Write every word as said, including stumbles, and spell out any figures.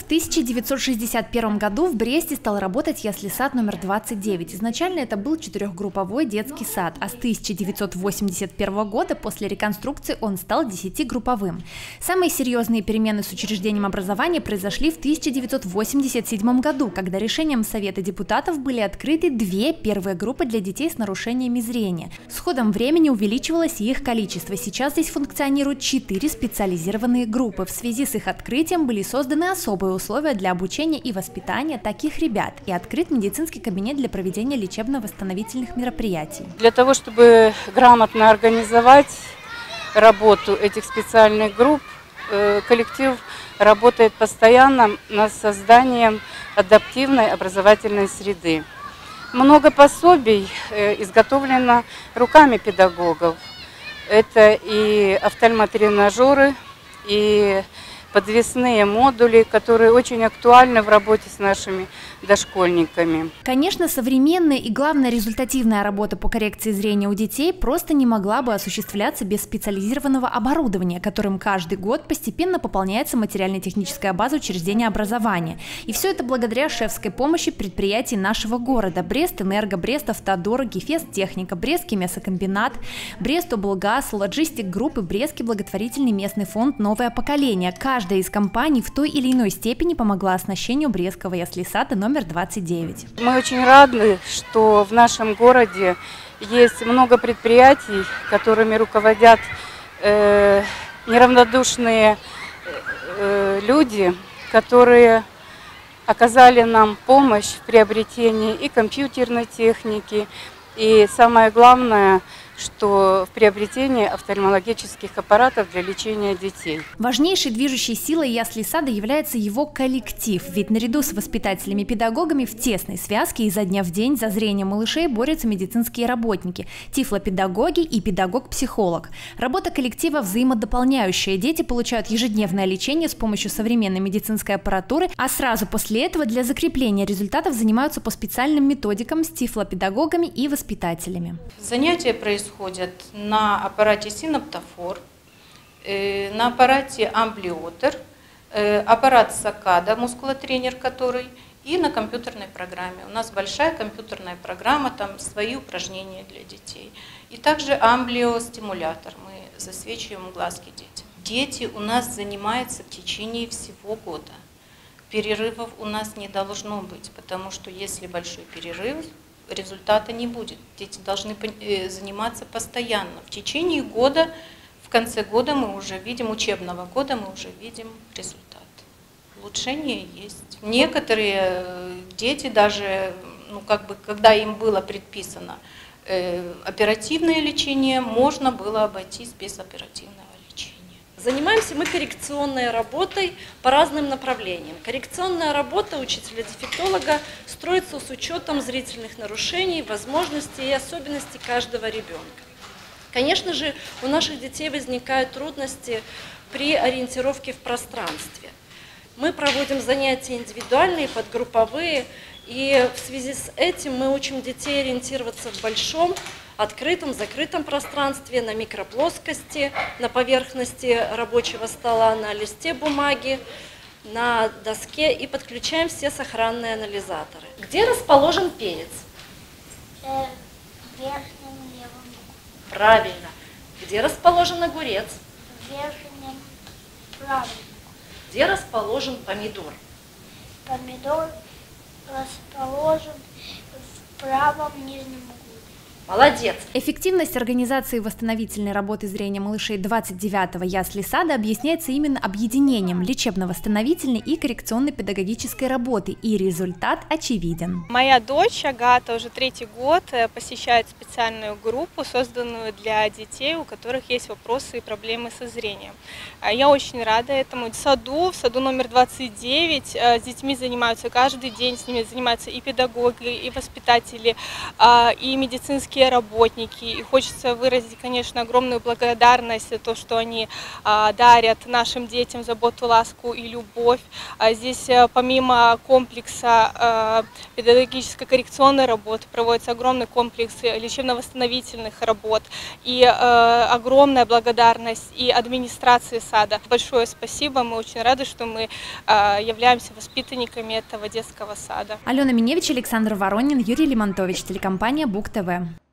тысяча девятьсот шестьдесят первом году в Бресте стал работать ясли-сад номер двадцать девять. Изначально это был четырехгрупповой детский сад, а с тысяча девятьсот восемьдесят первого года после реконструкции он стал десятигрупповым. Самые серьезные перемены с учреждением образования произошли в тысяча девятьсот восемьдесят седьмом году, когда решением Совета депутатов были открыты две первые группы для детей с нарушениями зрения. С ходом времени увеличивалось и их количество. Сейчас здесь функционируют четыре специализированные группы. В связи с их открытием были созданы особые условия для обучения и воспитания таких ребят и открыт медицинский кабинет для проведения лечебно-восстановительных мероприятий. Для того, чтобы грамотно организовать работу этих специальных групп, коллектив работает постоянно над созданием адаптивной образовательной среды. Много пособий изготовлено руками педагогов. Это и офтальмотренажеры, и подвесные модули, которые очень актуальны в работе с нашими дошкольниками. Конечно, современная и, главное, результативная работа по коррекции зрения у детей просто не могла бы осуществляться без специализированного оборудования, которым каждый год постепенно пополняется материально-техническая база учреждения образования. И все это благодаря шефской помощи предприятий нашего города: Брестэнерго, Бреставтодор, Гефест-техника, Брестский мясокомбинат, Брестоблгаз, Лоджистик группы, Брестский благотворительный местный фонд «Новое поколение». Каждая из компаний в той или иной степени помогла оснащению Брестского ясли-сада номер двадцать девять. Мы очень рады, что в нашем городе есть много предприятий, которыми руководят э, неравнодушные э, люди, которые оказали нам помощь в приобретении и компьютерной техники, и самое главное, что в приобретении офтальмологических аппаратов для лечения детей. Важнейшей движущей силой ясли-сада является его коллектив, ведь наряду с воспитателями и педагогами в тесной связке изо дня в день за зрение малышей борются медицинские работники, тифлопедагоги и педагог-психолог. Работа коллектива взаимодополняющая. Дети получают ежедневное лечение с помощью современной медицинской аппаратуры, а сразу после этого для закрепления результатов занимаются по специальным методикам с тифлопедагогами и воспитателями. Занятия происходят происходят на аппарате синоптофор, э, на аппарате амблиотер, э, аппарат Сакада, мускулотренер который, и на компьютерной программе. У нас большая компьютерная программа, там свои упражнения для детей. И также амблиостимулятор, мы засвечиваем глазки детям. Дети у нас занимаются в течение всего года. Перерывов у нас не должно быть, потому что если большой перерыв, результата не будет. Дети должны заниматься постоянно. В течение года, в конце года мы уже видим, учебного года мы уже видим результат. Улучшение есть. Некоторые дети даже, ну, как бы, когда им было предписано э, оперативное лечение, можно было обойтись без оперативного лечения. Занимаемся мы коррекционной работой по разным направлениям. Коррекционная работа учителя-дефектолога строится с учетом зрительных нарушений, возможностей и особенностей каждого ребенка. Конечно же, у наших детей возникают трудности при ориентировке в пространстве. Мы проводим занятия индивидуальные, подгрупповые, и в связи с этим мы учим детей ориентироваться в большом, открытом, закрытом пространстве, на микроплоскости, на поверхности рабочего стола, на листе бумаги, на доске, и подключаем все сохранные анализаторы. Где расположен перец? В верхнем левом. Правильно. Где расположен огурец? В верхнем правом. Где расположен помидор? Помидор расположен в правом нижнем углу. Молодец! Эффективность организации восстановительной работы зрения малышей двадцать девятого ясли-сада объясняется именно объединением лечебно-восстановительной и коррекционно-педагогической работы, и результат очевиден. Моя дочь Агата уже третий год посещает специальную группу, созданную для детей, у которых есть вопросы и проблемы со зрением. Я очень рада этому. В саду, в саду номер двадцать девять с детьми занимаются каждый день, с ними занимаются и педагоги, и воспитатели, и медицинские педагогические работники. И хочется выразить, конечно, огромную благодарность за то, что они дарят нашим детям заботу, ласку и любовь. Здесь помимо комплекса педагогической коррекционной работы проводится огромный комплекс лечебно-восстановительных работ. И огромная благодарность и администрации сада. Большое спасибо, мы очень рады, что мы являемся воспитанниками этого детского сада. Алена Миневич, Александр Воронин, Юрий Лимонтович, телекомпания Бук ТВ.